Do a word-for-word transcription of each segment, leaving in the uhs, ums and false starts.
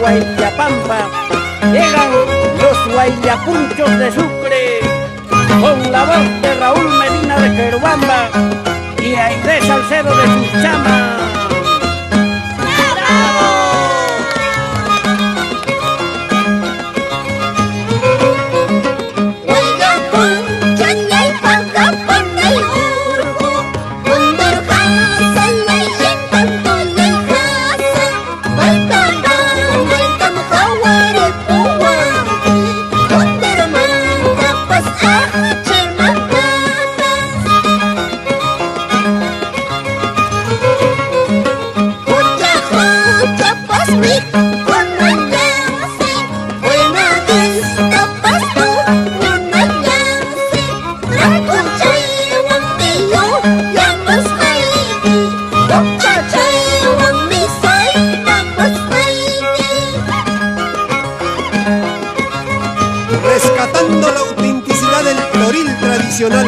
Huayllapampa, llegan los Huayllapunchos de Sucre, con la voz de Raúl Medina de Querubamba y Aide Salcedo de Suchama. Rescatando la autenticidad del floril tradicional,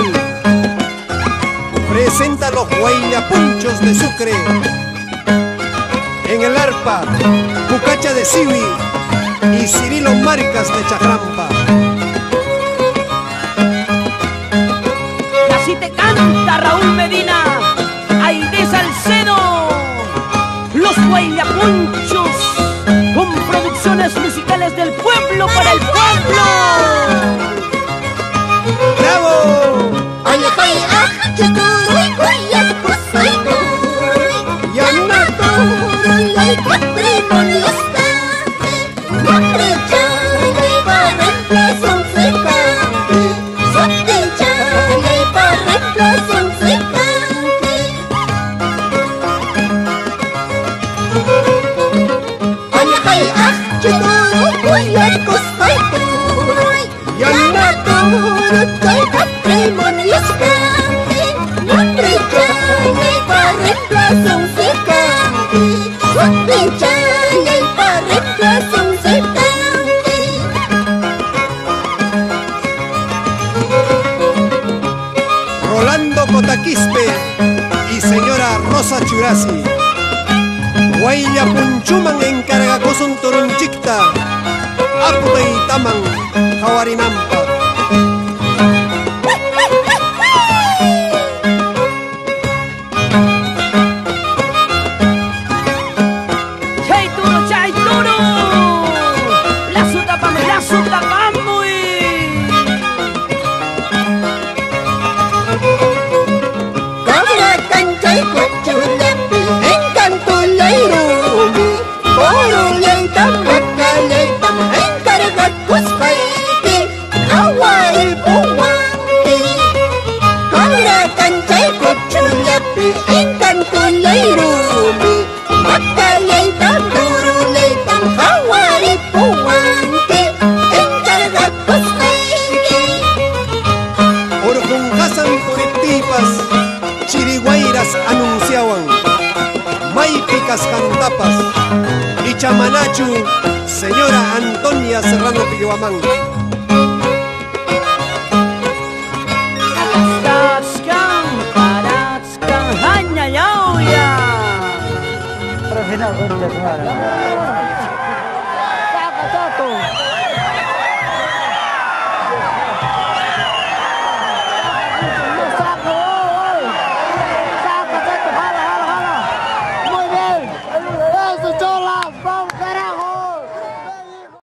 presenta los Huayllapunchos de Sucre. En el arpa, Cucacha de Siwi y Cirilo Marcas de Chajrampa. Así te canta Raúl Medina, Aide Salcedo, los Huayllapunchos, con producciones musicales del pueblo para el pueblo. ¡Bravo! Rolando Cotaquispe y señora Rosa Churasi, Huayllapunchuman encargacosun turunchikta, Aputay taman Jawarinampa. Chiriguairas anunciaban, Maipicas cantapas y chamanachu, señora Antonia Serrano Pilluamán. Profesor